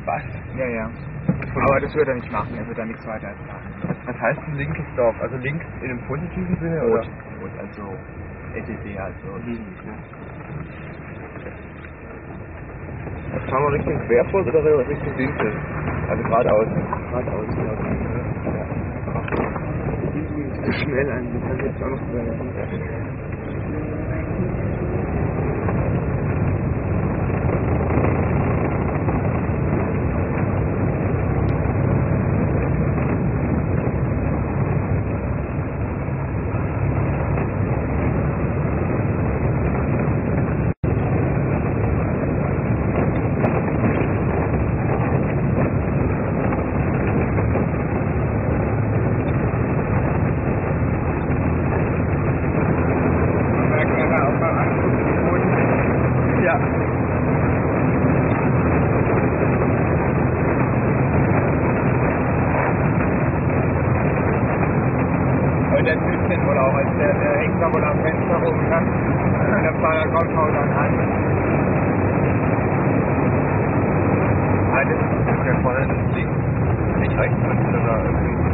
Was? Ja, ja. Aber das wird er nicht machen, er wird da nichts weiter sagen. Was heißt ein linkes Dorf? Also links in einem positiven Sinne? Rot, Oder? rot, also SED, also Linie, ne? Fahren wir Richtung Querfurt oder Richtung Winkel? Also geradeaus. Geradeaus, glaube ich. Ja. Die ist zu schnell an, die kann jetzt auch noch sein. Der Typ sind wohl auch, also der hängt da wohl am Fenster rum, ne? Und der Fahrer kommt auch dann an. Das ist ja vorne das links, nicht rechts, sondern irgendwie.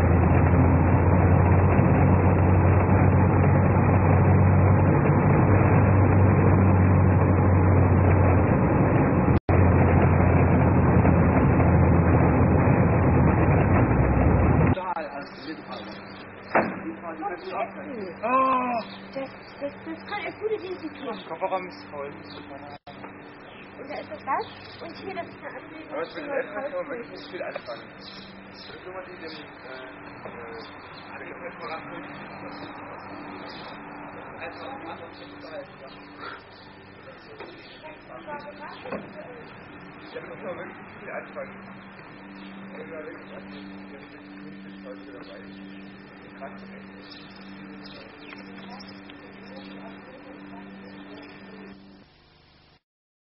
Oh! Das kann er gut identifizieren. Der Kofferraum ist voll. Und da ist das. Und hier, das ist eine Abbildung. Aber mit dem F kann man wirklich nicht viel anfangen. Das ist immer die dem Ja, da kann man wirklich nicht viel anfangen. Wenn da wirklich was ist, dabei ist. Krass, echt.